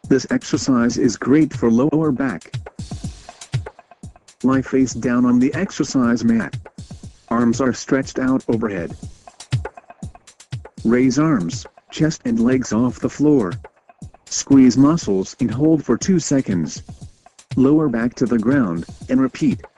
This exercise is great for lower back. Lie face down on the exercise mat. Arms are stretched out overhead. Raise arms, chest and legs off the floor. Squeeze muscles and hold for 2 seconds. Lower back to the ground, and repeat.